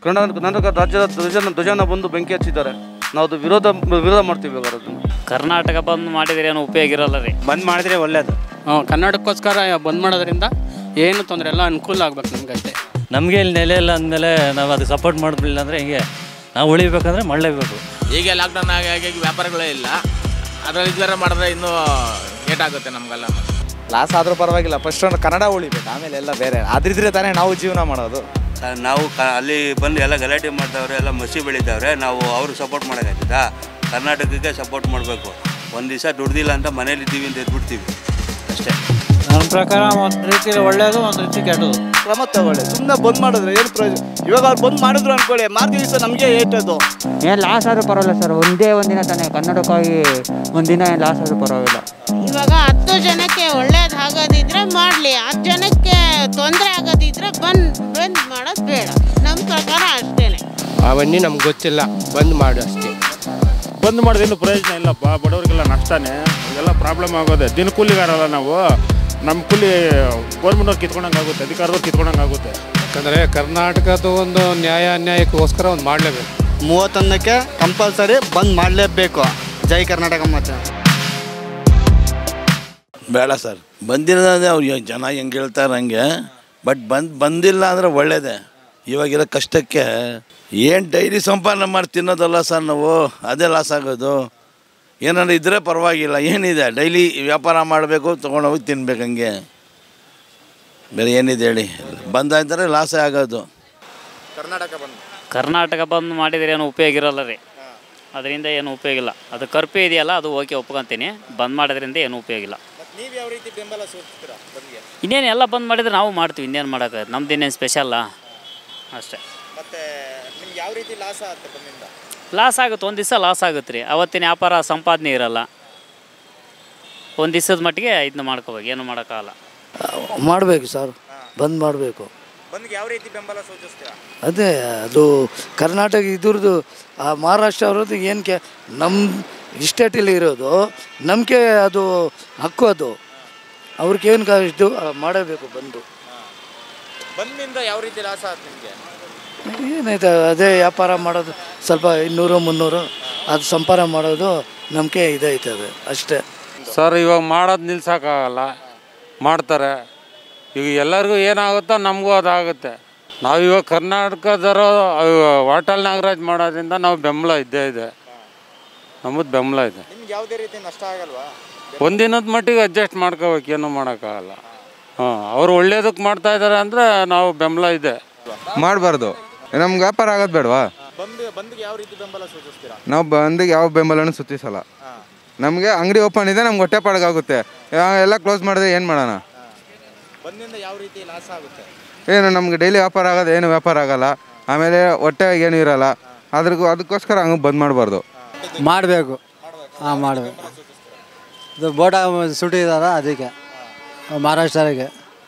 ಕರ್ನಾಟಕ ರಾಜ್ಯದ ಧ್ವಜನ ಬಂದು ಬೆಂಕಿ ಹಚ್ಚಿದ್ದಾರೆ. ನಾವು ಅದು ವಿರೋಧ ಮಾಡ್ತೀವಿ. ಅದನ್ನು ಕರ್ನಾಟಕ ಬಂದ್ ಮಾಡಿದರೆ ಏನು ಉಪಯೋಗ ಇರಲ್ಲ ರೀ. ಬಂದ್ ಮಾಡಿದ್ರೆ ಒಳ್ಳೇದು. ಕರ್ನಾಟಕಕ್ಕೋಸ್ಕರ ಬಂದ್ ಮಾಡೋದ್ರಿಂದ ಏನು ತೊಂದರೆ ಎಲ್ಲ ಅನುಕೂಲ ಆಗ್ಬೇಕು ನಮ್ಗೆ ಅಷ್ಟೇ. ನಮಗೆ ಇಲ್ಲಿ ನೆಲೆ ಇಲ್ಲ ಅಂದಮೇಲೆ ನಾವು ಅದಕ್ಕೆ ಸಪೋರ್ಟ್ ಮಾಡಲಿಲ್ಲ ಅಂದರೆ ಹಿಂಗೆ ನಾವು ಉಳಿಬೇಕಂದ್ರೆ ಮಾಡಲೇಬೇಕು. ಈಗ ಲಾಕ್ಡೌನ್ ಆಗಿ ವ್ಯಾಪಾರಗಳೇ ಇಲ್ಲ, ಅದರಲ್ಲಿ ಇದ್ದರೆ ಮಾಡಿದ್ರೆ ಇನ್ನೂ ಏಟಾಗುತ್ತೆ ನಮಗೆಲ್ಲ. ಲಾಸ್ ಆದರೂ ಪರವಾಗಿಲ್ಲ, ಫಸ್ಟ್ ಕನ್ನಡ ಉಳಿಬೇಕು, ಆಮೇಲೆ ಎಲ್ಲ ಬೇರೆ ಅದ್ರಿದ್ರೆ ತಾನೇ ನಾವು ಜೀವನ ಮಾಡೋದು. ನಾವು ಅಲ್ಲಿ ಬಂದು ಎಲ್ಲ ಗಲಾಟೆ ಮಾಡ್ತಾವ್ರೆ, ಎಲ್ಲ ಮಸಿ ಬೆಳಿತಾವ್ರೆ. ನಾವು ಅವ್ರಿಗೆ ಸಪೋರ್ಟ್ ಮಾಡೋಕ್ಕಾಗ್ತದಾ? ಕರ್ನಾಟಕಕ್ಕೆ ಸಪೋರ್ಟ್ ಮಾಡಬೇಕು. ಒಂದು ದಿವಸ ದುಡ್ದಿಲ್ಲ ಅಂತ ಮನೇಲಿದ್ದೀವಿ ಅಂತ ಎದ್ಬಿಡ್ತೀವಿ ಅಷ್ಟೇ. ನನ್ನ ಪ್ರಕಾರ ಒಂದು ರೀತಿಯಲ್ಲಿ ಒಳ್ಳೆಯದು, ಒಂದು ರೀತಿ ಕೆಟ್ಟದು. ಕ್ರಮ ತಗೊಳ್ಳಿ. ಸುಮ್ಮನೆ ಬಂದ್ ಮಾಡಿದ್ರೆ ಏನು ಪ್ರಯೋಜನ? ಇವಾಗ ಅವ್ರು ಬಂದ್ ಮಾಡಿದ್ರು ಅನ್ಕೊಳ್ಳಿ, ಮಾರ್ಗ ದಿವಸ ನಮಗೆ ಏಟದು. ಏನು ಲಾಸ್ ಆದರೂ ಪರವಾಗಿಲ್ಲ ಸರ್, ಒಂದಿನ ತಾನೇ ಕನ್ನಡಕ್ಕಾಗಿ ಒಂದಿನ ಏನು ಲಾಸ್ ಆದರೂ ಪರವಾಗಿಲ್ಲ. ಇವಾಗ 10 ಜನಕ್ಕೆ ಒಳ್ಳೇದು ಆಗೋದಿದ್ರೆ ಮಾಡಲಿ, 10 ಜನಕ್ಕೆ ತೊಂದರೆ ಆಗೋದಿದ್ರೆ ಬಂದ್ ಮಾಡೋದು ಬೇಡ. ನಮ್ಮ ಪ್ರಕಾರ ಅಷ್ಟೇ. ಅವన్నీ ನಮ್ಗೆ ಗೊತ್ತಿಲ್ಲ, ಬಂದ್ ಮಾಡು ಅಷ್ಟೇ. ಬಂದ್ ಮಾಡೋದೇನು ಪ್ರಯೋಜನ ಇಲ್ಲಪ್ಪ, ಬಡವರಿಗೆಲ್ಲ ನಷ್ಟನೇ, ಇದೆಲ್ಲ ಪ್ರಾಬ್ಲಮ್ ಆಗೋದೆ. ದಿನ ಕೂಲಿಗಾರಲ್ಲ ನಾವು, ನಮ್ಮ ಕೂಲಿ ಗೌರ್ಮೆಂಟವ್ರು ಕಿತ್ಕೊಂಡಂಗೆ ಆಗುತ್ತೆ, ಅಧಿಕಾರದವ್ರು ಕಿತ್ಕೊಂಡಂಗೆ ಆಗುತ್ತೆ. ಯಾಕಂದರೆ ಕರ್ನಾಟಕದ ಒಂದು ಅನ್ಯಾಯಕ್ಕೋಸ್ಕರ ಒಂದು ಮಾಡಲೇಬೇಕು. 31ಕ್ಕೆ ಕಂಪಲ್ಸರಿ ಬಂದ್ ಮಾಡಲೇಬೇಕು. ಜೈ ಕರ್ನಾಟಕ ಮಾತ್ರ. ಬೇಡ ಸರ್, ಬಂದಿರೋದೇ ಅವ್ರು ಜನ ಹೆಂಗೆ ಹೇಳ್ತಾರೆ ಹಂಗೆ. ಬಟ್ ಬಂದಿಲ್ಲ ಅಂದರೆ ಒಳ್ಳೇದೇ. ಇವಾಗಿರೋ ಕಷ್ಟಕ್ಕೆ ಏನು ಡೈಲಿ ಸಂಪಾದನೆ ಮಾಡಿ ತಿನ್ನೋದಲ್ಲ ಸರ್ ನಾವು, ಅದೇ ಲಾಸ್ ಆಗೋದು. ಏನಾದ್ರು ಇದ್ದರೆ ಪರವಾಗಿಲ್ಲ, ಏನಿದೆ ಡೈಲಿ ವ್ಯಾಪಾರ ಮಾಡಬೇಕು, ತೊಗೊಂಡೋಗಿ ತಿನ್ಬೇಕು, ಹಂಗೆ ಬೇರೆ ಏನಿದೆ ಹೇಳಿ. ಬಂದಾಯ್ತಾರೆ ಲಾಸೇ ಆಗೋದು. ಕರ್ನಾಟಕ ಬಂದ್ ಮಾಡಿದರೆ ಏನು ಉಪಯೋಗ ಇರಲ್ಲ ರೀ. ಅದರಿಂದ ಏನು ಉಪಯೋಗ ಇಲ್ಲ. ಅದು ಕರ್ಫ್ಯೂ ಇದೆಯಲ್ಲ, ಅದು ಓಕೆ ಒಪ್ಕೊತೀನಿ. ಬಂದ್ ಮಾಡೋದ್ರಿಂದ ಏನು ಉಪಯೋಗ ಇಲ್ಲ. ನೀವು ಯಾವ ರೀತಿ ಬೆಂಬಲ ಸೂಚಿಸ್ತೀರಾ ಬಂದ್ಗೆ? ಇನ್ನೇನು ಎಲ್ಲ ಬಂದ್ ಮಾಡಿದ್ರೆ ನಾವು ಮಾಡ್ತೀವಿ, ಇನ್ನೇನು ಮಾಡೋಕ್ಕಾಗತ್ತೆ. ನಮ್ದು ಇನ್ನೇನು ಸ್ಪೆಷಲ್ಲ ಅಷ್ಟೇ. ಮತ್ತೆ ನಿಮ್ಗೆ ಯಾವ ರೀತಿ ಲಾಸ್ ಆಗುತ್ತೆ ಬಂದಿಂದ? ಲಾಸ್ ಆಗುತ್ತೆ, ಒಂದು ದಿವಸ ಲಾಸ್ ಆಗುತ್ತೆ ರೀ. ಅವತ್ತಿನ ವ್ಯಾಪಾರ ಸಂಪಾದನೆ ಇರಲ್ಲ. ಒಂದು ದಿವಸದ ಮಟ್ಟಿಗೆ ಇದನ್ನ ಮಾಡ್ಕೋಬೇಕು, ಏನು ಮಾಡೋಕ್ಕಾಗಲ್ಲ. ಮಾಡಬೇಕು ಸರ್, ಬಂದ್ ಮಾಡಬೇಕು. ಬಂದ್ಗೆ ಯಾವ ರೀತಿ ಬೆಂಬಲ ಸೂಚಿಸ್ತೀರಾ? ಅದೇ ಅದು ಕರ್ನಾಟಕ ಇದ್ರದ್ದು ಮಹಾರಾಷ್ಟ್ರ ಅವ್ರದ್ದು ಏನಕ್ಕೆ ನಮ್ಮ ಸ್ಟೇಟಲ್ಲಿ ಇರೋದು ನಮಗೆ ಅದು ಹಕ್ಕು, ಅದು ಅವ್ರಿಗೇನು ಇದು ಮಾಡಬೇಕು. ಬಂದಿಂದ ಯಾವ ರೀತಿ ಲಾಸ್ ಆಗುತ್ತೆ ನಿಮಗೆ? ಏನೈತೆ ಅದೇ ವ್ಯಾಪಾರ ಮಾಡೋದು, ಸ್ವಲ್ಪ 200-300 ಅದು ಸಂಪಾದನೆ ಮಾಡೋದು ನಮಗೆ ಇದೈತದೆ ಅಷ್ಟೇ ಸರ್. ಇವಾಗ ಮಾಡೋದು ನಿಲ್ಸೋಕ್ಕಾಗಲ್ಲ, ಮಾಡ್ತಾರೆ. ಈಗ ಎಲ್ಲರಿಗೂ ಏನಾಗುತ್ತೋ ನಮಗೂ ಅದಾಗುತ್ತೆ. ನಾವು ಇವಾಗ ಕರ್ನಾಟಕದವರು ಹೋಟೆಲ್ ನಾಗರಾಜ್ ಮಾಡೋದ್ರಿಂದ ನಾವು ಬೆಂಬಲ ಇದ್ದೇ ಇದೆ, ನಮ್ಮದು ಬೆಂಬಲ ಇದೆ. ನಿಮ್ಗೆ ಯಾವುದೇ ರೀತಿ ನಷ್ಟ ಆಗಲ್ವಾ? ಒಂದಿನದ ಮಟ್ಟಿಗೆ ಅಡ್ಜಸ್ಟ್ ಮಾಡ್ಕೋಬೇಕು, ಏನೂ ಮಾಡೋಕ್ಕಾಗಲ್ಲ. ಅವ್ರು ಒಳ್ಳೇದಕ್ಕೆ ಮಾಡ್ತಾ ಇದ್ದಾರೆ ಅಂದರೆ ನಾವು ಬೆಂಬಲ ಇದೆ. ಮಾಡಬಾರ್ದು, ನಮ್ಗೆ ವ್ಯಾಪಾರ ಆಗೋದು ಬೇಡವಾ? ಬಂದ್ಗೆ ಯಾವ ರೀತಿ ಬೆಂಬಲ ಸೂಚಿಸ್ತೀರಾ? ನಾವು ಬಂದಿಗೆ ಯಾವ ಬೆಂಬಲನೂ ಸೂಚಿಸಲ್ಲ. ನಮಗೆ ಅಂಗಡಿ ಓಪನ್ ಇದೆ, ನಮ್ಗೆ ಹೊಟ್ಟೆ ಪಾಡಗಾಗುತ್ತೆ. ಎಲ್ಲ ಕ್ಲೋಸ್ ಮಾಡಿದ್ರೆ ಏನು ಮಾಡೋಣ? ಬಂದಿಂದ ಯಾವ ರೀತಿ ಲಾಸ್ ಆಗುತ್ತೆ? ಏನು ನಮ್ಗೆ ಡೈಲಿ ವ್ಯಾಪಾರ ಆಗೋದು, ಏನು ವ್ಯಾಪಾರ ಆಗಲ್ಲ. ಆಮೇಲೆ ಹೊಟ್ಟೆಗೆ ಏನೂ ಇರೋಲ್ಲ. ಅದಕ್ಕೋಸ್ಕರ ಹಂಗೆ ಬಂದ್ ಮಾಡಬಾರ್ದು. ಮಾಡಬೇಕು. ಮಾಡಬೇಕು. ಇದು ಬೋಟ ಸುಟ್ಟಿದಾರ, ಅದಕ್ಕೆ ಮಹಾರಾಷ್ಟ್ರಗೆ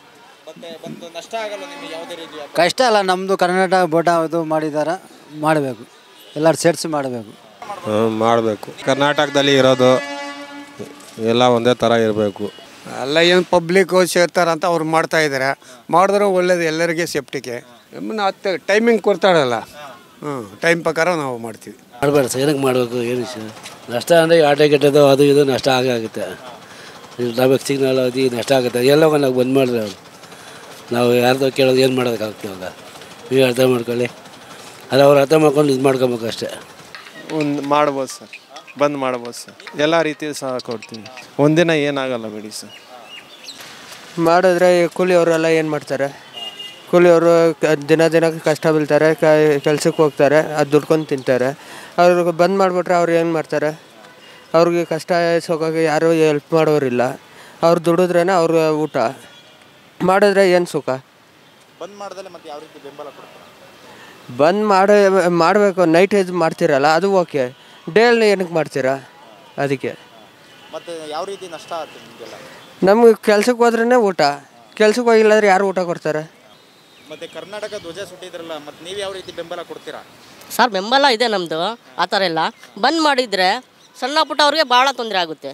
ನಷ್ಟ ಆಗಲ್ಲ ನಿಮಗೆ ಯಾವುದೇ ರೀತಿ? ಕಷ್ಟ ಅಲ್ಲ, ನಮ್ಮದು ಕರ್ನಾಟಕ ಬೋಟ ಇದು ಮಾಡಿದ್ದಾರೆ, ಮಾಡಬೇಕು. ಎಲ್ಲರೂ ಸೇರಿಸಿ ಮಾಡಬೇಕು. ಮಾಡಬೇಕು. ಕರ್ನಾಟಕದಲ್ಲಿ ಇರೋದು ಎಲ್ಲ ಒಂದೇ ಥರ ಇರಬೇಕು. ಎಲ್ಲ ಏನು ಪಬ್ಲಿಕ್ ಸೇರ್ತಾರಂತ ಅವ್ರು ಮಾಡ್ತಾ ಇದ್ದಾರೆ. ಮಾಡಿದ್ರೆ ಒಳ್ಳೇದು, ಎಲ್ಲರಿಗೆ ಸೇಫ್ಟಿಗೆ. ಹತ್ತು ಟೈಮಿಂಗ್ ಕೊಡ್ತಾರಲ್ಲ, ಟೈಮ್ ಪ್ರಕಾರ ನಾವು ಮಾಡ್ತೀವಿ. ಮಾಡಬೇಡ ಸರ್, ಏನಕ್ಕೆ ಮಾಡಬೇಕು? ಏನು ನಷ್ಟ ಅಂದರೆ ಆಟೋ ಕೆಟ್ಟದು ಅದು ಇದು ನಷ್ಟ ಆಗುತ್ತೆ. ಟ್ರಾಫಿಕ್ ಸಿಗ್ನಲ್ ಅದು ನಷ್ಟ ಆಗುತ್ತೆ. ಎಲ್ಲ ನಾವು ಬಂದ್ ಮಾಡಿದ್ರೆ ನಾವು ಯಾರ್ದೋ ಕೇಳೋದು ಏನು ಮಾಡೋದಕ್ಕಾಗ್ತೀವಿ? ಇವಾಗ ನೀವು ಅರ್ಥ ಮಾಡ್ಕೊಳ್ಳಿ, ಅದು ಅವ್ರು ಅರ್ಥ ಮಾಡ್ಕೊಂಡು ಇದು ಮಾಡ್ಕೊಬೇಕು ಅಷ್ಟೇ. ಮಾಡ್ಬೋದು ಸರ್, ಬಂದ್ ಮಾಡ್ಬೋದು ಸರ್. ಎಲ್ಲ ರೀತಿ ಸಹ ಕೊಡ್ತೀವಿ. ಒಂದಿನ ಏನಾಗಲ್ಲ ಬಿಡಿ ಸರ್. ಮಾಡಿದ್ರೆ ಕೂಲಿಯವರೆಲ್ಲ ಏನು ಮಾಡ್ತಾರೆ? ಕೂಲಿಯವರು ದಿನ ಕಷ್ಟ ಬೀಳ್ತಾರೆ, ಕೆಲ್ಸಕ್ಕೆ ಹೋಗ್ತಾರೆ, ಅದು ದುಡ್ಕೊಂಡು ತಿಂತಾರೆ. ಅವ್ರಿಗೆ ಬಂದ್ ಮಾಡಿಬಿಟ್ರೆ ಅವ್ರು ಏನು ಮಾಡ್ತಾರೆ? ಅವ್ರಿಗೆ ಕಷ್ಟ ಸೋಕಾಗಿ ಯಾರೂ ಹೆಲ್ಪ್ ಮಾಡೋರಿಲ್ಲ. ಅವ್ರು ದುಡಿದ್ರೇ ಅವ್ರಿಗೆ ಊಟ. ಮಾಡಿದ್ರೆ ಏನು ಸುಖ? ಬಂದ್ ಮಾಡಿದ್ರೆ ಮತ್ತೆ ಯಾವ ರೀತಿ ಬೆಂಬಲ ಕೊಡ್ತಾರೆ? ಬಂದ್ ಮಾಡಬೇಕು. ನೈಟ್ ಇದು ಮಾಡ್ತೀರಲ್ಲ, ಅದು ಓಕೆ. ಡೇಲಿ ಏನಕ್ಕೆ ಮಾಡ್ತೀರಾ? ಅದಕ್ಕೆ ಮತ್ತೆ ಯಾವ ರೀತಿ ನಷ್ಟ ಆಗುತ್ತೆ ನಿಮಗೆಲ್ಲ? ನಮ್ಗೆ ಕೆಲ್ಸಕ್ಕೆ ಹೋದ್ರೇ ಊಟ, ಕೆಲ್ಸಕ್ಕೆ ಹೋಗಿಲ್ಲಾಂದ್ರೆ ಯಾರು ಊಟ ಕೊಡ್ತಾರೆ? ಮತ್ತೆ ಕರ್ನಾಟಕ ಧ್ವಜ ಸುಟ್ಟಿದ್ರಲ್ಲ, ಮತ್ತೆ ನೀವು ಯಾವ ರೀತಿ ಬೆಂಬಲ ಕೊಡ್ತೀರಾ? ಸರ್ ಬೆಂಬಲ ಇದೆ ನಮ್ಮದು. ಆ ಥರ ಎಲ್ಲ ಬಂದ್ ಮಾಡಿದರೆ ಸಣ್ಣ ಪುಟ್ಟ ಅವ್ರಿಗೆ ಭಾಳ ತೊಂದರೆ ಆಗುತ್ತೆ.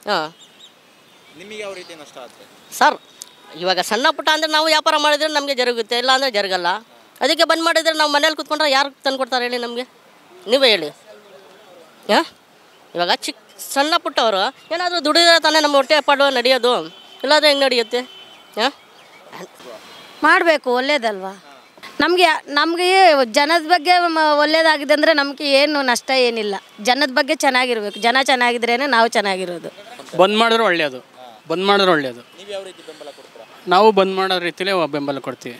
ನಿಮಗೆ ಯಾವ ರೀತಿ ನಷ್ಟ ಆಗುತ್ತೆ ಸರ್? ಇವಾಗ ಸಣ್ಣ ಪುಟ್ಟ ಅಂದರೆ ನಾವು ವ್ಯಾಪಾರ ಮಾಡಿದರೆ ನಮಗೆ ಜರುಗುತ್ತೆ, ಇಲ್ಲ ಅಂದರೆ ಜರುಗಲ್ಲ. ಅದಕ್ಕೆ ಬಂದ್ ಮಾಡಿದರೆ ನಾವು ಮನೇಲಿ ಕೂತ್ಕೊಂಡ್ರೆ ಯಾರು ತಂದು ಕೊಡ್ತಾರೆ ಹೇಳಿ ನಮಗೆ, ನೀವೇ ಹೇಳಿ. ಹಾಂ, ಇವಾಗ ಸಣ್ಣ ಪುಟ್ಟವರು ಏನಾದರೂ ದುಡಿದ್ರೆ ತಾನೇ ನಮ್ಮ ಹೊಟ್ಟೆ ಪಾಡು ನಡೆಯೋದು, ಇಲ್ಲಾಂದರೆ ಹೆಂಗೆ ನಡೆಯುತ್ತೆ? ಹಾಂ, ಮಾಡಬೇಕು, ಒಳ್ಳೇದಲ್ವಾ ನಮಗೆ ಜನದ ಬಗ್ಗೆ ಒಳ್ಳೇದಾಗಿದೆ ಅಂದರೆ ನಮಗೆ ಏನು ನಷ್ಟ ಏನಿಲ್ಲ. ಜನದ ಬಗ್ಗೆ ಚೆನ್ನಾಗಿರ್ಬೇಕು, ಜನ ಚೆನ್ನಾಗಿದ್ರೇ ನಾವು ಚೆನ್ನಾಗಿರೋದು. ಬಂದ್ ಮಾಡಿದ್ರೆ ಒಳ್ಳೆಯದು, ಬಂದ್ ಮಾಡಿದ್ರೆ ಒಳ್ಳೆಯದು. ನಾವು ಬಂದ್ ಮಾಡೋ ರೀತಿಲೇ ಬೆಂಬಲ ಕೊಡ್ತೀವಿ.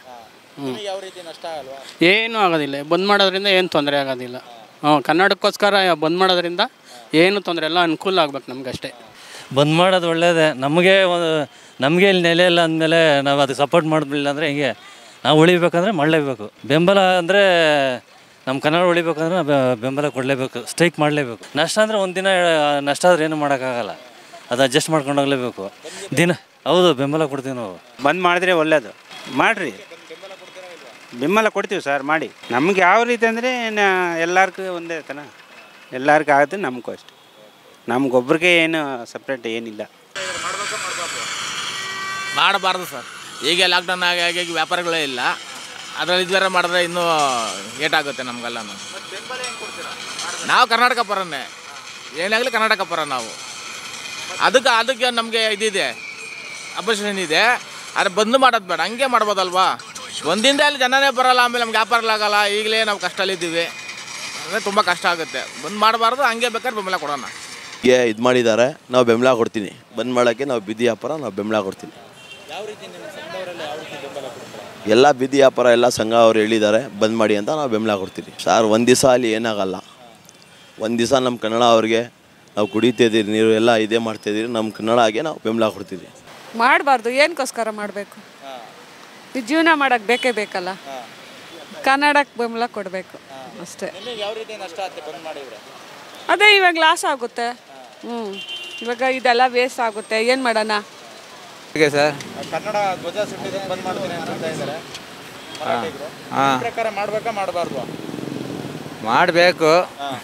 ಏನೂ ಆಗೋದಿಲ್ಲ, ಬಂದ್ ಮಾಡೋದ್ರಿಂದ ಏನು ತೊಂದರೆ ಆಗೋದಿಲ್ಲ. ಕನ್ನಡಕ್ಕೋಸ್ಕರ ಬಂದ್ ಮಾಡೋದ್ರಿಂದ ಏನು ತೊಂದರೆ ಇಲ್ಲ, ಅನುಕೂಲ ಆಗ್ಬೇಕು ನಮ್ಗೆ ಅಷ್ಟೇ. ಬಂದ್ ಮಾಡೋದು ಒಳ್ಳೆಯದೇ. ನಮಗೆ ಇಲ್ಲಿ ನೆಲೆ ಇಲ್ಲ ಅಂದಮೇಲೆ ನಾವು ಅದಕ್ಕೆ ಸಪೋರ್ಟ್ ಮಾಡಲಿಲ್ಲ ಅಂದರೆ ಹಿಂಗೆ ನಾವು ಉಳಿಬೇಕಂದ್ರೆ ಮಾಡಲೇಬೇಕು. ಬೆಂಬಲ ಅಂದರೆ ನಮ್ಮ ಕನ್ನಡ ಉಳಿಬೇಕಂದ್ರೆ ನಾವು ಬೆಂಬಲ ಕೊಡಲೇಬೇಕು, ಸ್ಟ್ರೈಕ್ ಮಾಡಲೇಬೇಕು. ನಷ್ಟ ಅಂದರೆ ಒಂದಿನ ನಷ್ಟ ಆದರೆ ಏನು ಮಾಡೋಕ್ಕಾಗಲ್ಲ, ಅದು ಅಡ್ಜಸ್ಟ್ ಮಾಡ್ಕೊಂಡು ಹೋಗಲೇಬೇಕು. ಹೌದು, ಬೆಂಬಲ ಕೊಡ್ತೀವಿ ನಾವು. ಬಂದ್ ಮಾಡಿದ್ರೆ ಒಳ್ಳೆಯದು, ಮಾಡಿರಿ. ಬೆಂಬಲ ಕೊಡ್ತೀವಿ ಸರ್, ಮಾಡಿ. ನಮ್ಗೆ ಯಾವ ರೀತಿ ಅಂದರೆ ಎಲ್ಲರಿಗೂ ಒಂದೇ ತಾನೆ, ಎಲ್ಲರಿಗೂ ಆಗುತ್ತೆ, ನಮಗೂ ಅಷ್ಟೆ. ನಮಗೊಬ್ರಿಗೆ ಏನು ಸಪ್ರೇಟ್ ಏನಿಲ್ಲ. ಮಾಡಬಾರ್ದು ಸರ್. ಈಗ ಲಾಕ್ಡೌನ್ ಆಗಿ ವ್ಯಾಪಾರಗಳೇ ಇಲ್ಲ, ಅದರಲ್ಲಿ ಇದ್ವಾರ ಮಾಡಿದ್ರೆ ಇನ್ನೂ ಏಟಾಗುತ್ತೆ ನಮಗೆಲ್ಲ. ನಾವು ಕರ್ನಾಟಕ ಪರನೇ, ಏನಾಗಲಿ ಕರ್ನಾಟಕ ಪರ ನಾವು. ಅದಕ್ಕೆ ನಮಗೆ ಇದಿದೆ, ಅಪೋಸಿಷನ್ ಇದೆ. ಆದರೆ ಬಂದು ಮಾಡೋದು ಬೇಡ, ಹಂಗೆ ಮಾಡ್ಬೋದಲ್ವಾ? ಒಂದಿಂದ ಅಲ್ಲಿ ಜನನೇ ಬರೋಲ್ಲ, ಆಮೇಲೆ ನಮ್ಗೆ ವ್ಯಾಪಾರ ಆಗಲ್ಲ. ಈಗಲೇ ನಾವು ಕಷ್ಟದಲ್ಲಿದ್ದೀವಿ ಅಂದರೆ ತುಂಬ ಕಷ್ಟ ಆಗುತ್ತೆ. ಬಂದು ಮಾಡಬಾರ್ದು, ಹಂಗೆ ಬೇಕಾದ್ರೆ ಬೆಂಬಲ ಕೊಡೋಣ. ಇದು ಮಾಡಿದ್ದಾರೆ, ನಾವು ಬೆಂಬಲ ಕೊಡ್ತೀನಿ. ಬಂದ್ ಮಾಡೋಕ್ಕೆ ನಾವು ಬೀದಿ ವ್ಯಾಪಾರ ನಾವು ಬೆಂಬಲ ಕೊಡ್ತೀನಿ. ಎಲ್ಲ ಬೀದಿ ವ್ಯಾಪಾರ ಎಲ್ಲ ಸಂಘ ಅವ್ರು ಹೇಳಿದ್ದಾರೆ ಬಂದ್ ಮಾಡಿ ಅಂತ, ನಾವು ಬೆಂಬಲ ಕೊಡ್ತೀವಿ ಸರ್. ಒಂದು ದಿವಸ ಅಲ್ಲಿ ಏನಾಗಲ್ಲ, ಒಂದು ದಿವಸ ನಮ್ಮ ಕನ್ನಡ ಅವ್ರಿಗೆ ನಾವು ಕುಡಿತಿದ್ದೀರಿ ನೀರು ಎಲ್ಲ ಇದೇ ಮಾಡ್ತಾಯಿದ್ದೀರಿ, ನಮ್ಮ ಕನ್ನಡಗೆ ನಾವು ಬೆಂಬಲ ಕೊಡ್ತೀವಿ. ಮಾಡಬಾರ್ದು, ಏನಕ್ಕೋಸ್ಕರ ಮಾಡಬೇಕು? ಈ ಜೀವನ ಮಾಡೋಕ್ಕೆ ಬೇಕೇ ಬೇಕಲ್ಲ, ಕನ್ನಡಕ್ಕೆ ಬೆಂಬಲ ಕೊಡಬೇಕು ಅಷ್ಟೇ. ಅದೇ ಇವಾಗ ಲಾಸ್ ಆಗುತ್ತೆ. ಇವಾಗ ಇದೆಲ್ಲ ವೇಸ್ಟ್ ಆಗುತ್ತೆ, ಏನು ಮಾಡೋಣ? ಹೇಗೆ ಸರ್, ಕನ್ನಡ ಧ್ವಜ ಸುಟ್ಟಿದ್ದಕ್ಕೆ ಬಂದ್ ಮಾಡ್ತೀನಿ ಅಂತ ಇದ್ದಾರೆ. ಪ್ರಕಾರ ಮಾಡಬೇಕಾ ಮಾಡಬಾರ್ದು? ಮಾಡಬೇಕು.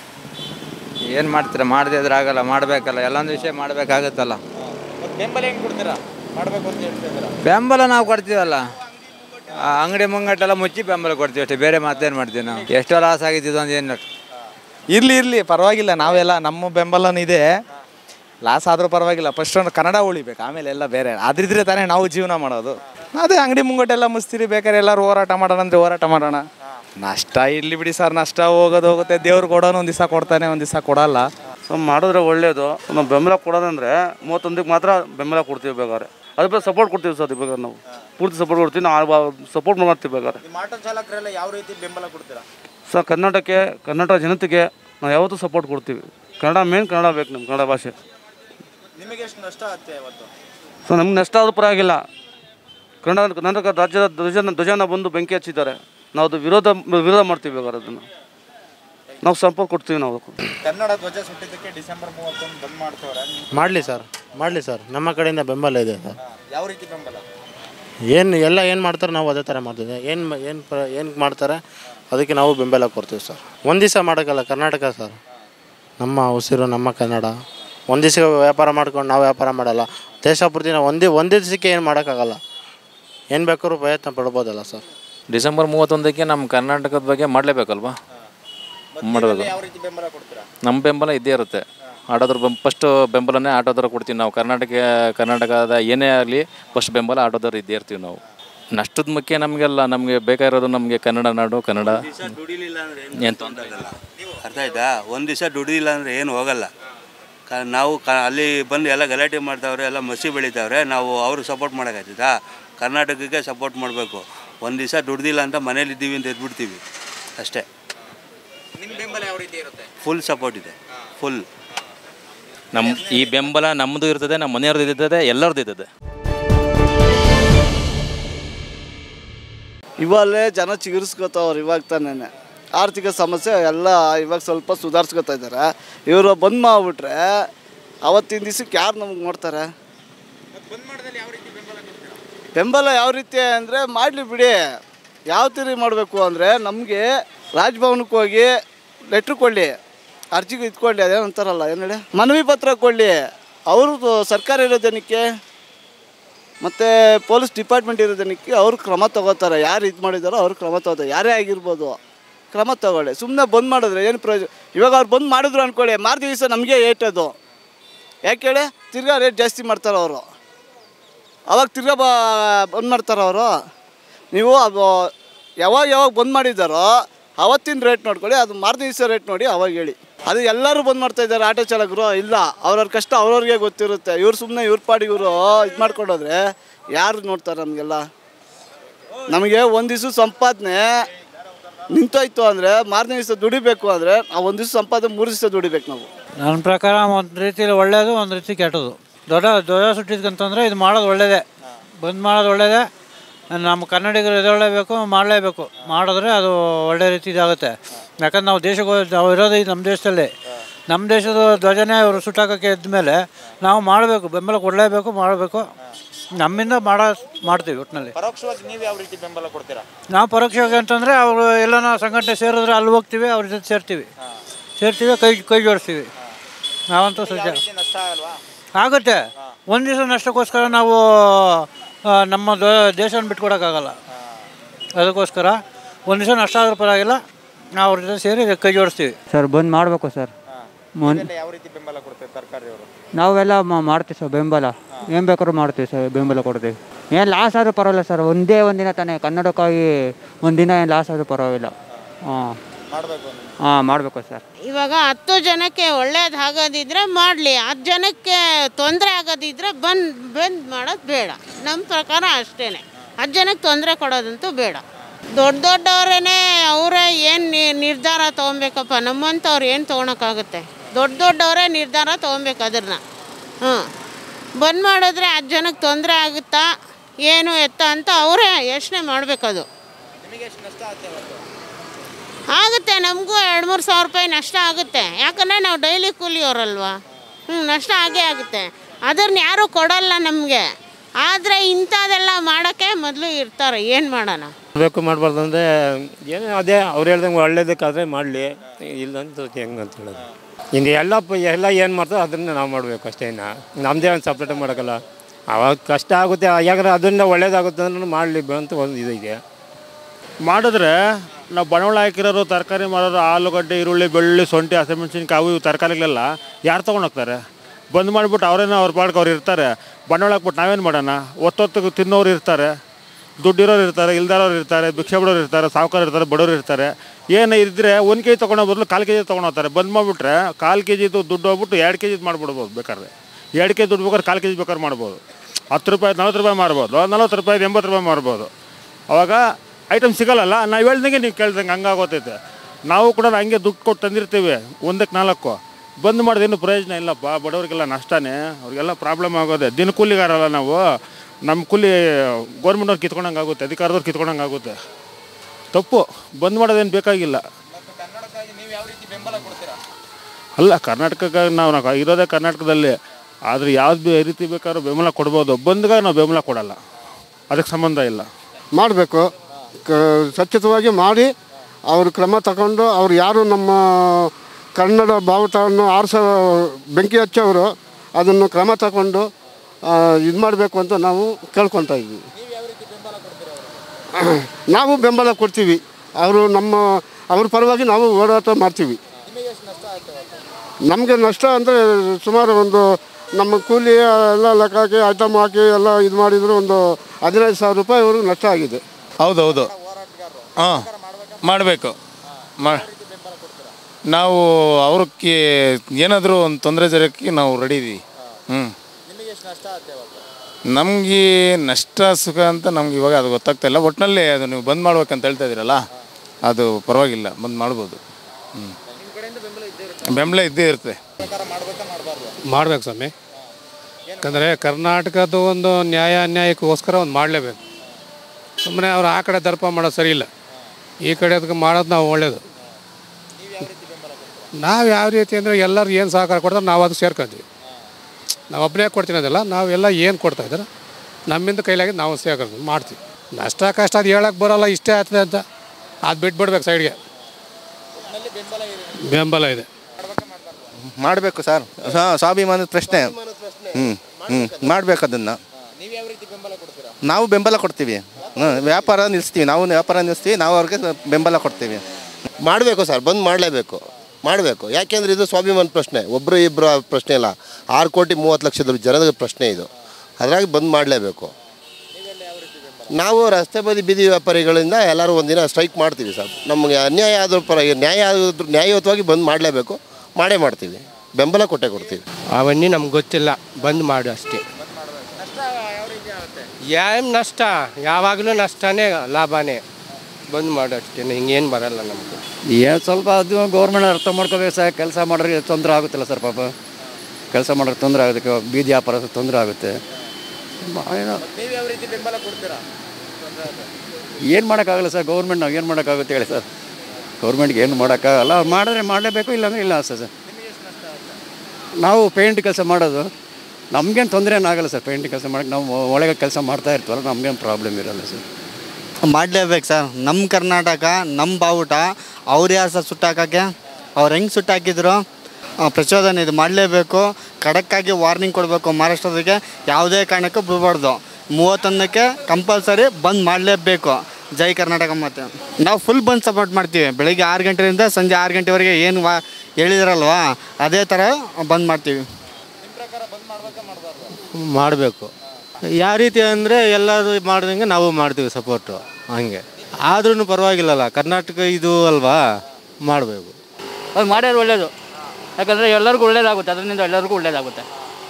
ಏನು ಮಾಡ್ತೀರಾ? ಮಾಡದೇ ಇದ್ರೆ ಆಗಲ್ಲ, ಮಾಡಬೇಕಲ್ಲ, ಎಲ್ಲೊಂದು ವಿಷಯ ಮಾಡಬೇಕಾಗುತ್ತಲ್ಲ. ಬೆಂಬಲ ಹೆಂಗೆ ಕೊಡ್ತೀರಾ? ಮಾಡಬೇಕು ಅಂತ ಹೇಳ್ತಿದ್ದೀರಾ? ಬೆಂಬಲ ನಾವು ಕೊಡ್ತೀವಲ್ಲ, ಅಂಗಡಿ ಮುಂಗಟ್ಟೆಲ್ಲ ಮುಚ್ಚಿ ಬೆಂಬಲ ಕೊಡ್ತೀವಿ ಅಷ್ಟೇ, ಬೇರೆ ಮಾತೇನು ಮಾಡ್ತೀವಿ ನಾವು? ಎಷ್ಟೋ ಲಾಸ್ ಆಗಿದ್ದು ಒಂದು ಏನು ಇರಲಿ ಪರವಾಗಿಲ್ಲ, ನಾವೆಲ್ಲ ನಮ್ಮ ಬೆಂಬಲನೂ ಇದೆ. ಲಾಸ್ ಆದರೂ ಪರವಾಗಿಲ್ಲ, ಫಸ್ಟ್ ಒಂದು ಕನ್ನಡ ಉಳಿಬೇಕು, ಆಮೇಲೆ ಎಲ್ಲ ಬೇರೆ. ಅದ್ರಿದ್ರೆ ತಾನೇ ನಾವು ಜೀವನ ಮಾಡೋದು. ಅದೇ ಅಂಗಡಿ ಮುಂಗಟ್ಟೆಲ್ಲ ಮುಸ್ತೀರಿ, ಬೇಕಾದ್ರೆ ಎಲ್ಲರೂ ಹೋರಾಟ ಮಾಡೋಣ ಅಂದರೆ ಹೋರಾಟ ಮಾಡೋಣ. ನಷ್ಟ ಇರಲಿ ಬಿಡಿ ಸರ್, ನಷ್ಟ ಹೋಗುತ್ತೆ. ದೇವ್ರು ಕೊಡೋನು ಒಂದು ದಿವಸ ಕೊಡ್ತಾನೆ, ಒಂದು ದಿವಸ ಕೊಡಲ್ಲ. ಸೊ ಮಾಡಿದ್ರೆ ಒಳ್ಳೆಯದು. ನಾವು ಬೆಂಬಲ ಕೊಡೋದಂದರೆ 31ಕ್ಕೆ ಮಾತ್ರ ಬೆಂಬಲ ಕೊಡ್ತೀವಿ ಬೇಕಾದ್ರೆ. ಅದ್ರ ಬಗ್ಗೆ ಸಪೋರ್ಟ್ ಕೊಡ್ತೀವಿ ಸರ್. ಅದು ಬೇಕಾದ್ರೆ ನಾವು ಪೂರ್ತಿ ಸಪೋರ್ಟ್ ಕೊಡ್ತೀವಿ, ನಾವು ಸಪೋರ್ಟ್ ಮಾಡ್ತೀವಿ ಬೇಕಾದ್ರೆ. ಆಟೋ ಚಾಲಕರೆಲ್ಲ ಯಾವ ರೀತಿ ಬೆಂಬಲ ಕೊಡ್ತೀರಾ ಸರ್? ಕರ್ನಾಟಕ ಜನತೆಗೆ ನಾವು ಯಾವತ್ತೂ ಸಪೋರ್ಟ್ ಕೊಡ್ತೀವಿ. ಕನ್ನಡ ಮೇನ್, ಕನ್ನಡ ಬೇಕು, ನಮ್ಮ ಕನ್ನಡ ಭಾಷೆ. ನಿಮಗೆ ಎಷ್ಟು ನಷ್ಟ ಆಗುತ್ತೆ ಇವತ್ತು? ಸೊ ನಮ್ಗೆ ನಷ್ಟ ಆದರೂ ಪರವಾಗಿಲ್ಲ. ಕರ್ನಾಟಕ ರಾಜ್ಯದ ಧ್ವಜನ ಬಂದು ಬೆಂಕಿ ಹಚ್ಚಿದ್ದಾರೆ, ನಾವು ಅದು ವಿರೋಧ ಮಾಡ್ತೀವಿ ಬೇಕಾದ್ರೆ. ಅದನ್ನು ನಾವು ಸಪೋರ್ಟ್ ಕೊಡ್ತೀವಿ. ನಾವು ಕನ್ನಡ ಧ್ವಜ ಸುಟ್ಟಿದ್ದಕ್ಕೆ ಡಿಸೆಂಬರ್ 31 ಬಂದ್ ಮಾಡ್ತವ್ರೆ. ಮಾಡಲಿ ಸರ್, ನಮ್ಮ ಕಡೆಯಿಂದ ಬೆಂಬಲ ಇದೆ ಸರ್. ಯಾವ ರೀತಿ ಬೆಂಬಲ? ಏನು ಮಾಡ್ತಾರೆ ನಾವು ಅದೇ ಥರ ಮಾಡ್ತೀವಿ. ಏನು ಮಾಡ್ತಾರೆ ಅದಕ್ಕೆ ನಾವು ಬೆಂಬಲ ಕೊಡ್ತೀವಿ ಸರ್. ಒಂದು ದಿವಸ ಮಾಡೋಕ್ಕಲ್ಲ ಕರ್ನಾಟಕ ಸರ್, ನಮ್ಮ ಉಸಿರು, ನಮ್ಮ ಕನ್ನಡ. ಒಂದು ದಿವಸ ವ್ಯಾಪಾರ ಮಾಡ್ಕೊಂಡು ನಾವು ವ್ಯಾಪಾರ ಮಾಡಲ್ಲ, ದೇಶ ಪೂರ್ತಿ ನಾವು ಒಂದೇ ದಿವಸಕ್ಕೆ ಏನು ಮಾಡೋಕ್ಕಾಗಲ್ಲ. ಏನು ಬೇಕಾದ್ರೂ ಪ್ರಯತ್ನ ಪಡ್ಬೋದಲ್ಲ ಸರ್. ಡಿಸೆಂಬರ್ 31ಕ್ಕೆ ನಮ್ಮ ಕರ್ನಾಟಕದ ಬಗ್ಗೆ ಮಾಡಲೇಬೇಕಲ್ವಾ? ಮಾಡಬೇಕು. ನಮ್ಮ ಬೆಂಬಲ ಇದ್ದೇ ಇರುತ್ತೆ. ಆಟೋದ್ರ ಫಸ್ಟು ಬೆಂಬಲನೇ ಆಟೋದವ್ರು ಕೊಡ್ತೀವಿ ನಾವು. ಕರ್ನಾಟಕದ ಏನೇ ಆಗಲಿ ಫಸ್ಟ್ ಬೆಂಬಲ ಆಟೋದವ್ರು ಇದ್ದೇ ಇರ್ತೀವಿ ನಾವು. ನಷ್ಟದ ಮುಖ್ಯ ನಮಗೆಲ್ಲ, ನಮಗೆ ಬೇಕಾಗಿರೋದು ನಮಗೆ ಕನ್ನಡ ನಾಡು, ಕನ್ನಡ. ಏನು ತೊಂದರೆ ಆಗಲ್ಲ, ಅರ್ಥ ಆಯ್ತಾ? ಒಂದು ದಿವಸ ದುಡಿದಿಲ್ಲ ಅಂದರೆ ಏನು ಹೋಗಲ್ಲ. ನಾವು ಅಲ್ಲಿ ಬಂದು ಎಲ್ಲ ಗಲಾಟೆ ಮಾಡ್ತಾವ್ರೆ, ಎಲ್ಲ ಮಸಿ ಬೆಳಿತಾವ್ರೆ, ನಾವು ಅವ್ರಿಗೆ ಸಪೋರ್ಟ್ ಮಾಡೋಕ್ಕಾಗ್ತದಾ? ಕರ್ನಾಟಕಕ್ಕೆ ಸಪೋರ್ಟ್ ಮಾಡಬೇಕು. ಒಂದು ದಿವಸ ದುಡ್ದಿಲ್ಲ ಅಂತ ಮನೇಲಿ ಇದ್ದೀವಿ ಅಂತ ಎದ್ಬಿಡ್ತೀವಿ ಅಷ್ಟೇ. ನಿಮ್ಮ ಬೆಂಬಲ ಯಾವ ರೀತಿ ಇರುತ್ತೆ? ಫುಲ್ ಸಪೋರ್ಟ್ ಇದೆ, ಫುಲ್. ಈ ಬೆಂಬಲ ನಮ್ಮದು ಇರ್ತದೆ, ನಮ್ಮ ಮನೆಯವ್ರದ್ದು ಇರ್ತದೆ, ಎಲ್ಲರದ್ದು ಇರ್ತದೆ. ಇವಾಗಲೇ ಜನ ಚಿಗುರಿಸ್ಕೊತಾವ್ರು. ಇವಾಗ ತಾನೇ ಆರ್ಥಿಕ ಸಮಸ್ಯೆ ಎಲ್ಲ ಇವಾಗ ಸ್ವಲ್ಪ ಸುಧಾರಿಸ್ಕೊತಾ ಇದ್ದಾರೆ. ಇವರು ಬಂದ್ ಮಾಡಿಬಿಟ್ರೆ ಅವತ್ತಿನ ದಿವಸಕ್ಕೆ ಯಾರು ನಮಗೆ ನೋಡ್ತಾರೆ? ಬೆಂಬಲ ಯಾವ ರೀತಿ ಅಂದರೆ ಮಾಡಲಿ ಬಿಡಿ. ಯಾವ ಥರ ಮಾಡಬೇಕು ಅಂದರೆ, ನಮಗೆ ರಾಜಭವನಕ್ಕೆ ಹೋಗಿ ಲೆಟ್ರ್ ಕೊಡಲಿ, ಅರ್ಜಿಗೆ ಇದ್ಕೊಳ್ಳಿ, ಅದೇನಂತಾರಲ್ಲ, ಏನು ಹೇಳಿ, ಮನವಿ ಪತ್ರ ಕೊಡಲಿ. ಅವ್ರದ್ದು ಸರ್ಕಾರ ಇರೋದೇನಕ್ಕೆ? ಮತ್ತು ಪೊಲೀಸ್ ಡಿಪಾರ್ಟ್ಮೆಂಟ್ ಇರೋದಕ್ಕೆ ಅವ್ರು ಕ್ರಮ ತಗೋತಾರೆ. ಯಾರು ಇದು ಮಾಡಿದಾರೋ ಅವ್ರು ಕ್ರಮ ತಗೋತಾರೆ. ಯಾರೇ ಆಗಿರ್ಬೋದು ಕ್ರಮ ತಗೊಳ್ಳಿ. ಸುಮ್ಮನೆ ಬಂದ್ ಮಾಡಿದ್ರೆ ಏನು ಪ್ರಯೋಜನ? ಇವಾಗ ಅವ್ರು ಬಂದ್ ಮಾಡಿದ್ರು ಅಂದ್ಕೊಳ್ಳಿ, ಮಾರು ದಿವಸ ನಮಗೆ ಏಟದು. ಯಾಕೆ ಹೇಳಿ? ತಿರ್ಗಾ ರೇಟ್ ಜಾಸ್ತಿ ಮಾಡ್ತಾರೆ ಅವರು. ಅವಾಗ ತಿರ್ಗಾ ಬಂದ್ ಮಾಡ್ತಾರೆ ಅವರು. ನೀವು ಅದು ಯಾವಾಗ ಬಂದ್ ಮಾಡಿದ್ದಾರೋ ಅವತ್ತಿನ ರೇಟ್ ನೋಡ್ಕೊಳ್ಳಿ, ಅದು ಮಾರು ದಿವಸ ರೇಟ್ ನೋಡಿ ಅವಾಗ ಹೇಳಿ. ಅದು ಎಲ್ಲರೂ ಬಂದ್ ಮಾಡ್ತಾಯಿದ್ದಾರೆ ಆಟೋ ಚಾಲಕರು. ಇಲ್ಲ, ಅವ್ರವ್ರ ಕಷ್ಟ ಅವ್ರವ್ರಿಗೆ ಗೊತ್ತಿರುತ್ತೆ. ಇವ್ರು ಸುಮ್ಮನೆ ಇವ್ರ ಪಾಡಿಗೆ ಇವರು ಇದು ಮಾಡ್ಕೊಂಡೋದ್ರೆ ಯಾರು ನೋಡ್ತಾರೆ? ನಮಗೆಲ್ಲ ನಮಗೆ ಒಂದು ದಿವಸ ಸಂಪಾದನೆ ನಿಂತೋಯ್ತು ಅಂದರೆ ಮಾರನೇ ದಿವಸ ದುಡಿಬೇಕು ಅಂದರೆ ನಾವು ಒಂದು ದಿವಸ ಸಂಪಾದನೆ 3 ದಿವಸ ದುಡಿಬೇಕು ನಾವು. ನನ್ನ ಪ್ರಕಾರ ಒಂದು ರೀತಿಯಲ್ಲಿ ಒಳ್ಳೆಯದು, ಒಂದು ರೀತಿ ಕೆಟ್ಟದು. ದೊಡ್ಡ ಸುಟ್ಟಿದ್ಕಂತಂದರೆ ಇದು ಮಾಡೋದು ಒಳ್ಳೆಯದೇ, ಬಂದ್ ಮಾಡೋದು ಒಳ್ಳೆಯದೇ. ನಮ್ಮ ಕನ್ನಡಿಗರು ಎದ್ದೇಳಲೇಬೇಕು, ಮಾಡಲೇಬೇಕು. ಮಾಡಿದ್ರೆ ಅದು ಒಳ್ಳೆ ರೀತಿ ಇದಾಗುತ್ತೆ. ಯಾಕಂದ್ರೆ ನಾವು ನಾವು ಇರೋದು ನಮ್ಮ ದೇಶದಲ್ಲಿ. ನಮ್ಮ ದೇಶದ ಧ್ವಜನೇ ಅವರು ಸುಟ್ಟಾಕೋಕ್ಕೆ ಎದ್ದ ಮೇಲೆ ನಾವು ಮಾಡಬೇಕು, ಬೆಂಬಲ ಕೊಡಲೇಬೇಕು, ಮಾಡಬೇಕು. ನಮ್ಮಿಂದ ಮಾಡ್ತೀವಿ ಒಟ್ಟಿನಲ್ಲಿ. ಪರೋಕ್ಷವಾಗಿ ನೀವು ಯಾವ ರೀತಿ ಬೆಂಬಲ ಕೊಡ್ತೀರಾ? ನಾವು ಪರೋಕ್ಷವಾಗಿ ಅಂತಂದರೆ ಅವರು ಎಲ್ಲನ ಸಂಘಟನೆ ಸೇರಿದ್ರೆ ಅಲ್ಲಿ ಹೋಗ್ತೀವಿ, ಅವ್ರ ಜೊತೆ ಸೇರ್ತೀವಿ, ಕೈ ಜೋಡಿಸ್ತೀವಿ. ನಾವಂತೂ ಸಜ್ಜ ಆಗುತ್ತೆ. ಒಂದು ದಿವಸ ನಷ್ಟಕ್ಕೋಸ್ಕರ ನಾವು ನಮ್ಮ ದೇಶನ ಬಿಟ್ಕೊಡೋಕ್ಕಾಗಲ್ಲ. ಅದಕ್ಕೋಸ್ಕರ ಒಂದು ದಿವಸ ನಷ್ಟ ಆದರೂ ಪರವಾಗಿಲ್ಲ, ನಾವು ಅವ್ರ ಜೊತೆ ಸೇರಿ ಕೈ ಜೋಡಿಸ್ತೀವಿ. ಸರ್ ಬಂದ್ ಮಾಡಬೇಕು ಸರ್. ಯಾವ ರೀತಿ ಬೆಂಬಲ ಕೊಡ್ತಾರೆ ಸರ್ಕಾರಿಯವರು? ನಾವೆಲ್ಲ ಮಾಡ್ತೀವಿ ಸರ್ ಬೆಂಬಲ. ಏನು ಬೇಕಾದ್ರೂ ಮಾಡ್ತೀವಿ ಸರ್, ಬೆಂಬಲ ಕೊಡ್ತೀವಿ. ಏನು ಲಾಸ್ ಆದರೂ ಪರವಾಗಿಲ್ಲ ಸರ್. ಒಂದೇ ಒಂದಿನ ತಾನೇ ಕನ್ನಡಕ್ಕಾಗಿ ಒಂದಿನ ಏನು ಲಾಸ್ ಆದರೂ ಪರವಾಗಿಲ್ಲ. ಮಾಡಬೇಕು ಸರ್. ಇವಾಗ 10 ಜನಕ್ಕೆ ಒಳ್ಳೇದಾಗೋದಿದ್ರೆ ಮಾಡಲಿ, 10 ಜನಕ್ಕೆ ತೊಂದರೆ ಆಗೋದಿದ್ರೆ ಬಂದ್ ಮಾಡೋದು ಬೇಡ. ನಮ್ಮ ಪ್ರಕಾರ ಅಷ್ಟೇ. 10 ಜನಕ್ಕೆ ತೊಂದರೆ ಕೊಡೋದಂತೂ ಬೇಡ. ದೊಡ್ಡವರೇ ಅವರೇ ಏನು ನಿರ್ಧಾರ ತೊಗೊಬೇಕಪ್ಪ. ನಮ್ಮಂಥವ್ರು ಏನು ತೊಗೊಳಕ್ಕಾಗುತ್ತೆ? ದೊಡ್ಡವರೇ ನಿರ್ಧಾರ ತೊಗೊಬೇಕು ಅದನ್ನ. ಬಂದ್ ಮಾಡಿದ್ರೆ 10 ಜನಕ್ಕೆ ತೊಂದರೆ ಆಗುತ್ತಾ ಏನು ಎತ್ತ ಅಂತ ಅವರೇ ಯೋಚನೆ ಮಾಡಬೇಕದು. ಆಗುತ್ತೆ, ನಮಗೂ 2-3 ಸಾವಿರ ರೂಪಾಯಿ ನಷ್ಟ ಆಗುತ್ತೆ. ಯಾಕಂದರೆ ನಾವು ಡೈಲಿ ಕೂಲಿಯವರಲ್ವಾ. ನಷ್ಟ ಆಗೇ ಆಗುತ್ತೆ. ಅದನ್ನ ಯಾರೂ ಕೊಡಲ್ಲ ನಮಗೆ. ಆದರೆ ಇಂಥದ್ದೆಲ್ಲ ಮಾಡೋಕ್ಕೆ ಮೊದಲು ಇರ್ತಾರೆ. ಏನು ಮಾಡೋಣ? ಬೇಕು ಮಾಡಬಾರ್ದು ಅಂದರೆ ಏನು ಅದೇ ಅವ್ರು ಹೇಳ್ದಂಗೆ ಒಳ್ಳೇದಕ್ಕಾದರೆ ಮಾಡಲಿ, ಇಲ್ಲಂತ ಹೆಂಗೆ ಅಂತ ಹೇಳೋದು. ಇನ್ನು ಎಲ್ಲ ಏನು ಮಾಡ್ತಾರೋ ಅದನ್ನು ನಾವು ಮಾಡಬೇಕು ಅಷ್ಟೇ. ನಮ್ಮದೇ ಒಂದು ಸಪ್ರೇಟ್ ಮಾಡೋಕ್ಕಲ್ಲ. ಅವಾಗ ಕಷ್ಟ ಆಗುತ್ತೆ, ಯಾಕಂದರೆ ಅದರಿಂದ ಒಳ್ಳೇದಾಗುತ್ತೆ ಅಂದ್ರೆ ಮಾಡಲಿ ಅಂತ ಒಂದು ಇದೆ. ಮಾಡಿದ್ರೆ ನಾವು ಬಂಡವಾಳ ಹಾಕಿರೋರು, ತರಕಾರಿ ಮಾರೋರು, ಆಲೂಗಡ್ಡೆ, ಈರುಳ್ಳಿ, ಬೆಳ್ಳುಳ್ಳಿ, ಶುಂಠಿ, ಹಸಿಮೆಣಸಿನ್ಕಾಯಿ ಅವು ಇವು ತರಕಾರಿಗಳೆಲ್ಲ ಯಾರು ತೊಗೊಂಡೋಗ್ತಾರೆ? ಬಂದ್ ಮಾಡಿಬಿಟ್ಟು ಅವ್ರ ಪಾಡ್ಗೆ ಅವ್ರು ಇರ್ತಾರೆ. ಬಂಡವಾಳ ಹಾಕ್ಬಿಟ್ಟು ನಾವೇನು ಮಾಡೋಣ? ಒತ್ತೊತ್ತಿಗೆ ತಿನ್ನೋರು ಇರ್ತಾರೆ, ದುಡ್ಡಿರೋರು ಇರ್ತಾರೆ, ಇಲ್ದಾರೋರು ಇರ್ತಾರೆ, ಭಿಕ್ಷೆ ಬಿಡೋರು ಇರ್ತಾರೆ, ಸಾವುಕಾರ ಇರ್ತಾರೆ, ಬಡವರು ಇರ್ತಾರೆ. ಏನು ಇದ್ದರೆ 1 ಕೆಜಿ ತೊಗೊಳೋ ಬದಲು 1/4 ಕೆಜಿ ತೊಗೊಂಡೋಗ್ತಾರೆ. ಬಂದ್ ಮಾಡಿಬಿಟ್ರೆ 1/4 ಕೆಜಿದು ದುಡ್ಡು ಹೋಗ್ಬಿಟ್ಟು 2 ಕೆಜಿ ಮಾಡಿಬಿಡ್ಬೋದು. ಬೇಕಾದ್ರೆ 2 ಕೆಜಿ ದುಡ್ಡು ಬೇಕಾದ್ರೆ 1/4 ಕೆಜಿ ಬೇಕಾದ್ರೆ ಮಾಡ್ಬೋದು. 10 ರೂಪಾಯಿ 40 ರೂಪಾಯಿ ಮಾರ್ಬೋದು, 40 ರೂಪಾಯಿ 80 ರೂಪಾಯಿ ಮಾರ್ಬೋದು. ಅವಾಗ ಐಟಮ್ ಸಿಗಲ್ಲಲ್ಲ. ನಾವು ಹೇಳ್ದಂಗೆ ನೀವು ಕೇಳ್ದಂಗೆ ಹಂಗಾಗೋತೈತೆ. ನಾವು ಕೂಡ ಹಂಗೆ ದುಡ್ಡು ಕೊಟ್ಟು ತಂದಿರ್ತೀವಿ 1ಕ್ಕೆ 4. ಬಂದ್ ಮಾಡೋದೇನು ಪ್ರಯೋಜನ ಇಲ್ಲಪ್ಪ. ಬಡವರಿಗೆಲ್ಲ ನಷ್ಟನೇ, ಅವ್ರಿಗೆಲ್ಲ ಪ್ರಾಬ್ಲಮ್ ಆಗೋದೆ. ದಿನ ಕೂಲಿಗಾರಲ್ಲ ನಾವು. ನಮ್ಮ ಕೂಲಿ ಗೌರ್ಮೆಂಟವ್ರು ಕಿತ್ಕೊಂಡಂಗೆ ಆಗುತ್ತೆ, ಅಧಿಕಾರದವ್ರು ಕಿತ್ಕೊಂಡಂಗೆ ಆಗುತ್ತೆ. ತಪ್ಪು. ಬಂದ್ ಮಾಡೋದೇನು ಬೇಕಾಗಿಲ್ಲ. ಅಲ್ಲ, ಕರ್ನಾಟಕಕ್ಕೆ ನಾವು ಇರೋದೇ ಕರ್ನಾಟಕದಲ್ಲಿ. ಆದರೆ ಯಾವ್ದು ರೀತಿ ಬೇಕಾದ್ರೂ ಬೆಂಬಲ ಕೊಡ್ಬೋದು. ಬಂದ್ಗ ನಾವು ಬೆಂಬಲ ಕೊಡಲ್ಲ, ಅದಕ್ಕೆ ಸಂಬಂಧ ಇಲ್ಲ. ಮಾಡಬೇಕು, ಸ್ವಚ್ಛತವಾಗಿ ಮಾಡಿ ಅವರು ಕ್ರಮ ತಗೊಂಡು, ಅವ್ರು ಯಾರು ನಮ್ಮ ಕನ್ನಡ ಬಾವುಟವನ್ನು ಬೆಂಕಿ ಹಚ್ಚೋರು ಅದನ್ನು ಕ್ರಮ ತಗೊಂಡು ಇದು ಮಾಡಬೇಕು ಅಂತ ನಾವು ಕೇಳ್ಕೊತಾ ಇದ್ವಿ. ನಾವು ಬೆಂಬಲ ಕೊಡ್ತೀವಿ. ಅವ್ರ ಪರವಾಗಿ ನಾವು ಹೋರಾಟ ಮಾಡ್ತೀವಿ. ನಮಗೆ ನಷ್ಟ ಅಂದರೆ ಸುಮಾರು ಒಂದು ನಮ್ಮ ಕೂಲಿ ಎಲ್ಲ ಲೆಕ್ಕ ಹಾಕಿ ಐಟಮ್ ಹಾಕಿ ಎಲ್ಲ ಇದು ಮಾಡಿದ್ರು ಒಂದು 15,000 ರೂಪಾಯಿವರೆಗೂ ನಷ್ಟ ಆಗಿದೆ. ಹೌದೌದು. ಮಾಡಬೇಕು. ನಾವು ಅವ್ರಿಗೆ ಏನಾದರೂ ಒಂದು ತೊಂದರೆ ಜರಕ್ಕೆ ನಾವು ರೆಡಿ ಇದ್ದೀವಿ. ನಮಗೆ ನಷ್ಟ ಸುಖ ಅಂತ ನಮ್ಗೆ ಇವಾಗ ಅದು ಗೊತ್ತಾಗ್ತಾ ಇಲ್ಲ. ಒಟ್ಟಿನಲ್ಲಿ ಅದು ನೀವು ಬಂದ್ ಮಾಡ್ಬೇಕಂತ ಹೇಳ್ತಾ ಇದ್ದೀರಲ್ಲ, ಅದು ಪರವಾಗಿಲ್ಲ, ಬಂದ್ ಮಾಡ್ಬೋದು. ಬೆಂಬಲ ಇದ್ದೇ ಇರುತ್ತೆ. ಮಾಡಬೇಕು ಸ್ವಾಮಿ. ಯಾಕಂದರೆ ಕರ್ನಾಟಕದ ಒಂದು ಅನ್ಯಾಯಕ್ಕೋಸ್ಕರ ಒಂದು ಮಾಡಲೇಬೇಕು. ಸುಮ್ಮನೆ ಅವ್ರು ಆ ಕಡೆ ದರ್ಪ ಮಾಡೋದು ಸರಿ ಇಲ್ಲ, ಈ ಕಡೆ ಅದಕ್ಕೆ ಮಾಡೋದು ನಾವು ಒಳ್ಳೆಯದು. ನಾವು ಯಾವ ರೀತಿ ಅಂದರೆ ಎಲ್ಲರೂ ಏನು ಸಹಕಾರ ಕೊಡ್ತಾರೆ ನಾವು ಅದಕ್ಕೆ ಸೇರ್ಕೊಂತೀವಿ. ನಾವು ಒಬ್ಬನೇ ಕೊಡ್ತೀನಿ ಅದಲ್ಲ, ನಾವೆಲ್ಲ ಏನು ಕೊಡ್ತಾಯಿದ್ದಾರೆ ನಮ್ಮಿಂದ ಕೈಲಾಗಿದ್ದು ನಾವು ಸೇರ್ಕೊಂಡು ಮಾಡ್ತೀವಿ. ನಷ್ಟ ಕಷ್ಟ ಅದು ಹೇಳಕ್ಕೆ ಬರೋಲ್ಲ, ಇಷ್ಟೇ ಆಗ್ತದೆ ಅಂತ ಅದು ಬಿಟ್ಬಿಡ್ಬೇಕು ಸೈಡ್ಗೆ. ಬೆಂಬಲ ಇದೆ. ಮಾಡಬೇಕು ಸರ್, ಸ್ವಾಭಿಮಾನದ ಪ್ರಶ್ನೆ. ಮಾಡಬೇಕು ಅದನ್ನು. ನಾವು ಬೆಂಬಲ ಕೊಡ್ತೀವಿ. ವ್ಯಾಪಾರ ನಿಲ್ಲಿಸ್ತೀವಿ, ನಾವು ವ್ಯಾಪಾರ ನಿಲ್ಲಿಸ್ತೀವಿ, ನಾವು ಅವ್ರಿಗೆ ಬೆಂಬಲ ಕೊಡ್ತೀವಿ. ಮಾಡಬೇಕು ಸರ್, ಬಂದ್ ಮಾಡಲೇಬೇಕು, ಮಾಡಬೇಕು. ಯಾಕೆಂದರೆ ಇದು ಸ್ವಾಭಿಮಾನ ಪ್ರಶ್ನೆ, ಒಬ್ಬರು ಇಬ್ಬರು ಪ್ರಶ್ನೆ ಇಲ್ಲ, 6,30,00,000 ಜನದ ಪ್ರಶ್ನೆ ಇದು. ಹಾಗಾಗಿ ಬಂದ್ ಮಾಡಲೇಬೇಕು. ನಾವು ರಸ್ತೆ ಬದಿ ಬೀದಿ ವ್ಯಾಪಾರಿಗಳಿಂದ ಎಲ್ಲರೂ ಒಂದಿನ ಸ್ಟ್ರೈಕ್ ಮಾಡ್ತೀವಿ ಸರ್. ನಮಗೆ ಅನ್ಯಾಯ ಆದರೂ ಪರವಾಗಿ ನ್ಯಾಯಯುತವಾಗಿ ಬಂದ್ ಮಾಡಲೇಬೇಕು, ಮಾಡೇ ಮಾಡ್ತೀವಿ, ಬೆಂಬಲ ಕೊಡ್ತೀವಿ. ಅವన్నీ ನಮ್ಗೆ ಗೊತ್ತಿಲ್ಲ, ಬಂದ್ ಮಾಡು ಅಷ್ಟೇ. ಏನು ನಷ್ಟ, ಯಾವಾಗಲೂ ನಷ್ಟನೇ ಲಾಭನೇ, ಬಂದ್ ಮಾಡು ಅಷ್ಟೇ, ಹಿಂಗೇನು ಬರಲ್ಲ ನಮಗೆ. ಏನು ಸ್ವಲ್ಪ ಅದು ಗೌರ್ಮೆಂಟ್ ಅರ್ಥ ಮಾಡ್ಕೋಬೇಕು ಸರ್. ಕೆಲಸ ಮಾಡೋರಿಗೆ ತೊಂದರೆ ಆಗುತ್ತಿಲ್ಲ ಸರ್, ಪಾಪ ಕೆಲಸ ಮಾಡೋರಿಗೆ ತೊಂದರೆ ಆಗೋದಕ್ಕೆ, ಬೀದಿ ವ್ಯಾಪಾರ ತೊಂದರೆ ಆಗುತ್ತೆ. ಏನು ಮಾಡೋಕ್ಕಾಗಲ್ಲ ಸರ್, ಗೌರ್ಮೆಂಟ್ ನಾವು ಏನು ಮಾಡೋಕ್ಕಾಗುತ್ತೆ ಹೇಳಿ ಸರ್. ಗೌರ್ಮೆಂಟ್ಗೆ ಏನು ಮಾಡೋಕ್ಕಾಗಲ್ಲ, ಅವ್ರು ಮಾಡಿದ್ರೆ ಮಾಡಲೇಬೇಕು, ಇಲ್ಲಾಂದರೆ ಇಲ್ಲ ಸರ್. ನಾವು ಪೇಂಟ್ ಕೆಲಸ ಮಾಡೋದು, ನಮಗೇನು ತೊಂದರೆ ಏನಾಗಲ್ಲ ಸರ್. ಪೇಂಟ್ ಕೆಲಸ ಮಾಡೋಕ್ಕೆ ನಾವು ಒಳಗೆ ಕೆಲಸ ಮಾಡ್ತಾ ಇರ್ತೀವಲ್ಲ, ನಮಗೇನು ಪ್ರಾಬ್ಲಮ್ ಇರಲ್ಲ ಸರ್. ಮಾಡಲೇಬೇಕು ಸರ್. ನಮ್ಮ ಕರ್ನಾಟಕ, ನಮ್ಮ ಬಾವುಟ, ಅವ್ರು ಯಾರು ಸರ್ ಸುಟ್ಟಾಕೋಕ್ಕೆ? ಅವ್ರು ಹೆಂಗೆ ಸುಟ್ಟಾಕಿದ್ರು? ಪ್ರಚೋದನೆ ಇದು ಮಾಡಲೇಬೇಕು. ಖಡಕ್ಕಾಗಿ ವಾರ್ನಿಂಗ್ ಕೊಡಬೇಕು ಮಹಾರಾಷ್ಟ್ರದಿಗೆ, ಯಾವುದೇ ಕಾರಣಕ್ಕೂ ಬಿಡಬಾರ್ದು. 31ಕ್ಕೆ ಕಂಪಲ್ಸರಿ ಬಂದ್ ಮಾಡಲೇಬೇಕು. ಜೈ ಕರ್ನಾಟಕ. ಮತ್ತು ನಾವು ಫುಲ್ ಬಂದ್ ಸಪೋರ್ಟ್ ಮಾಡ್ತೀವಿ. ಬೆಳಿಗ್ಗೆ 6 ಗಂಟೆಯಿಂದ ಸಂಜೆ 6 ಗಂಟೆವರೆಗೆ ಏನು ಹೇಳಿದಾರಲ್ವಾ, ಅದೇ ಥರ ಬಂದ್ ಮಾಡ್ತೀವಿ. ಮಾಡಬೇಕು. ಯಾವ ರೀತಿ ಅಂದರೆ ಎಲ್ಲರೂ ಮಾಡ್ದಂಗೆ ನಾವು ಮಾಡ್ತೀವಿ ಸಪೋರ್ಟು, ಹಂಗೆ ಆದ್ರೂ ಪರವಾಗಿಲ್ಲಲ್ಲ, ಕರ್ನಾಟಕ ಇದು ಅಲ್ವಾ, ಮಾಡಬೇಕು. ಅದು ಮಾಡ್ಯಾರ ಒಳ್ಳೆಯದು, ಯಾಕಂದರೆ ಎಲ್ಲರಿಗೂ ಒಳ್ಳೇದಾಗುತ್ತೆ, ಅದರಿಂದ ಎಲ್ಲರಿಗೂ ಒಳ್ಳೇದಾಗುತ್ತೆ.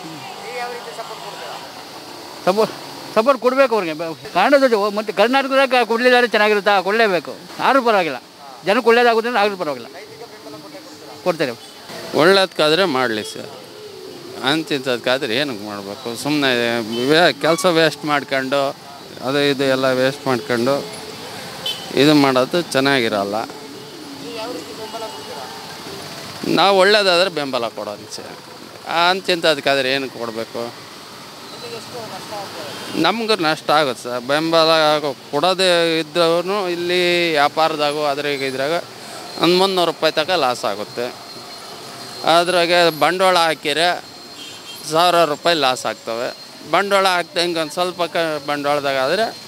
ಸಪೋರ್ಟ್ ಕೊಡಬೇಕು ಅವ್ರಿಗೆ. ಕನ್ನಡದ ಮತ್ತು ಕರ್ನಾಟಕದಾಗ ಕೊಡಲಿದ್ದಾರೆ ಚೆನ್ನಾಗಿರುತ್ತಾ, ಕೊಡಲೇಬೇಕು. ಆದರೂ ಪರವಾಗಿಲ್ಲ, ಜನಕ್ಕೆ ಒಳ್ಳೇದಾಗುತ್ತೆ ಅಂದ್ರೆ ಆದರೂ ಪರವಾಗಿಲ್ಲ, ಕೊಡ್ತೇವೆ. ಒಳ್ಳೇದಕ್ಕಾದರೆ ಮಾಡಲಿ ಸರ್, ಅಂತಿಂಥದ್ಕಾದ್ರೆ ಏನಕ್ಕೆ ಮಾಡಬೇಕು? ಸುಮ್ಮನೆ ಕೆಲಸ ವೇಸ್ಟ್ ಮಾಡ್ಕೊಂಡು ಅದು ಇದು ಎಲ್ಲ ವೇಸ್ಟ್ ಮಾಡ್ಕೊಂಡು ಇದು ಮಾಡೋದು ಚೆನ್ನಾಗಿರಲ್ಲ. ನಾವು ಒಳ್ಳೇದಾದರೆ ಬೆಂಬಲ ಕೊಡೋದು ಸರ್. ಅಂತಿಂಥದ್ಕಾದ್ರೆ ಏನಕ್ಕೆ ಕೊಡಬೇಕು? ನಮ್ಗೆ ನಷ್ಟ ಆಗುತ್ತೆ ಸರ್. ಬೆಂಬಲ ಕೊಡೋದೇ ಇದ್ದವನು ಇಲ್ಲಿ ವ್ಯಾಪಾರದಾಗು ಅದ್ರಾಗ ಇದ್ರಾಗ ಒಂದು 300 ರೂಪಾಯಿ ತನಕ ಲಾಸ್ ಆಗುತ್ತೆ. ಅದ್ರಾಗೆ ಬಂಡವಾಳ ಹಾಕಿರೆ 1000 ರೂಪಾಯಿ ಲಾಸ್ ಆಗ್ತವೆ. ಬಂಡವಾಳ ಹಾಕ್ದಂಗೆ ಒಂದು ಸ್ವಲ್ಪ ಬಂಡವಾಳದಾಗ ಆದರೆ